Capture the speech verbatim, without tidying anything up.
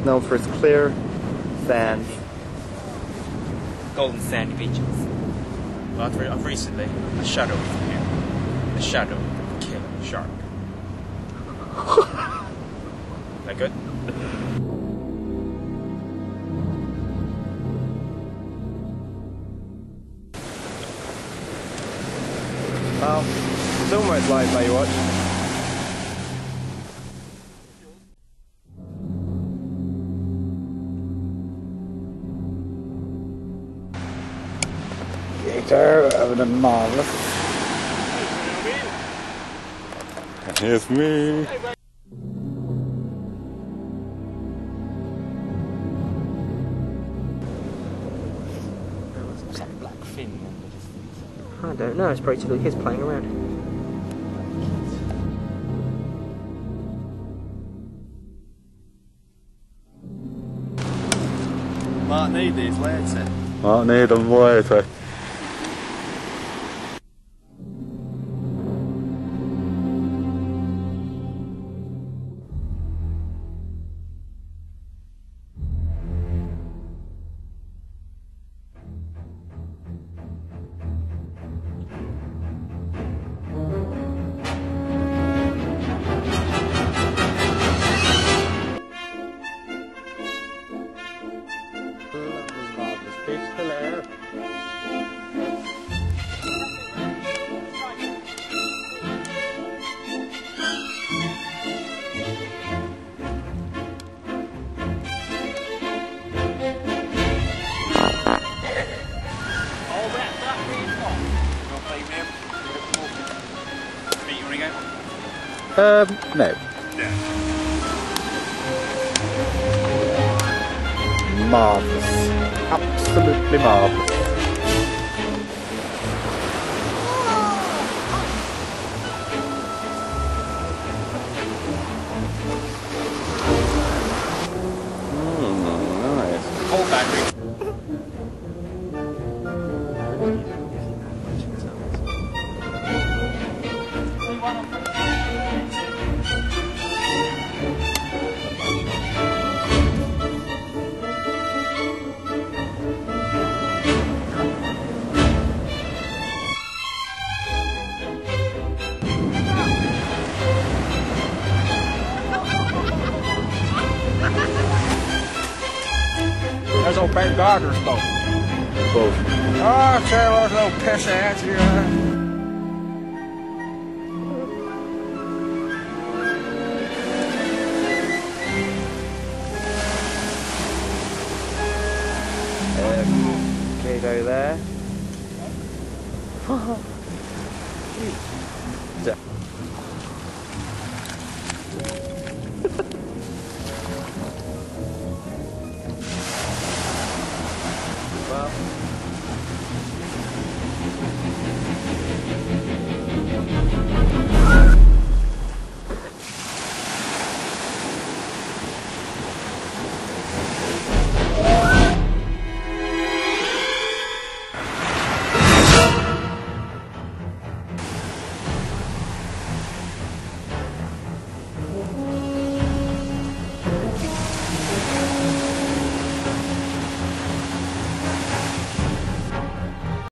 known for its clear sand. Golden sandy beaches. Well, I've, re I've recently a shadow from here. The shadow of a killer shark. Is that good? Well, it's almost like Baywatch. Gator having a marvelous. Here's me. What's that black fin in the distance? I don't know, it's probably two little kids playing around. Might need these later. Might need them later. Beautiful air. All wrapped up, really hot. You want to play him? Pete, you want to go? Um, no. Yeah. Marvellous. Absolutely marvellous. Mm, nice. Whole battery. There's old Ben Gardner's boat. Both. Oh, Taylor's little piss ass here. Um, Kato there. Well,